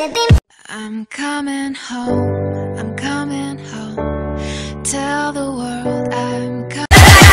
I'm coming home, I'm coming home. Tell the world I'm coming.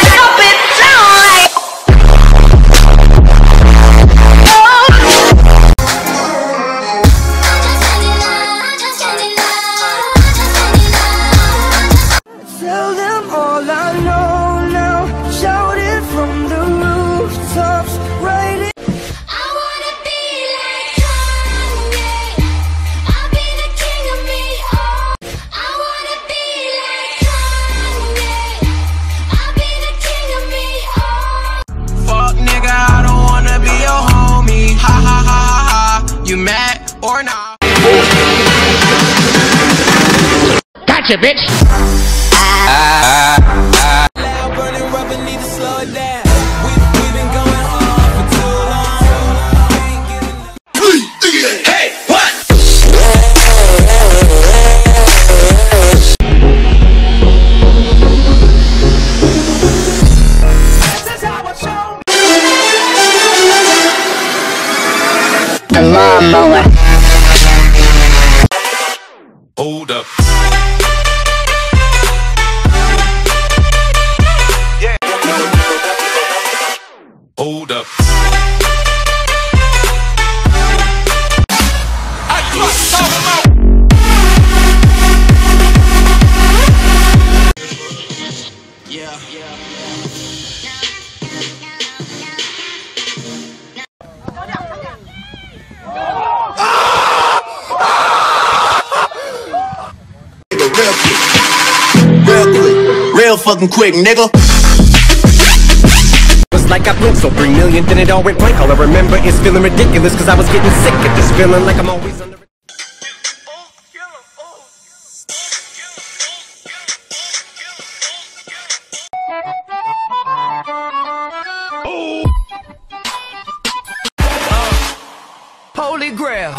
Tell them all I know now. Shout it from the rooftops, right in. I wanna be like Kanye. I'll be the king of me. Oh, I wanna be like Kanye. I'll be the king of me. Oh. Fuck nigga, I don't wanna be your homie. Ha ha ha ha ha. You mad or not? Gotcha, bitch. Loud burning rubber, need to slow it down. We've been going on for too long. Hey, what? This is how I show. A lawnmower. Hold up. Hold up. Yeah. Real fucking quick, nigga. Was like I blinked so 3 million, then it all went blank. All I remember is feeling ridiculous, cause I was getting sick of this feeling like I'm always under. Holy Grail.